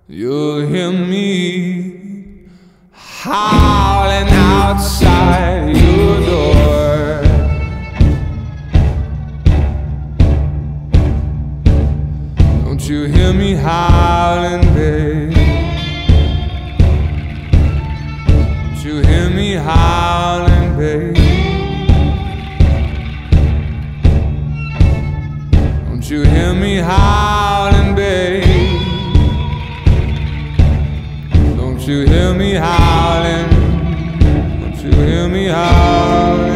You'll hear me howling outside your door. Don't you hear me howling, babe? Don't you hear me howling, babe? Don't you hear me howling, babe? Don't you hear me howling? Don't you hear me howling?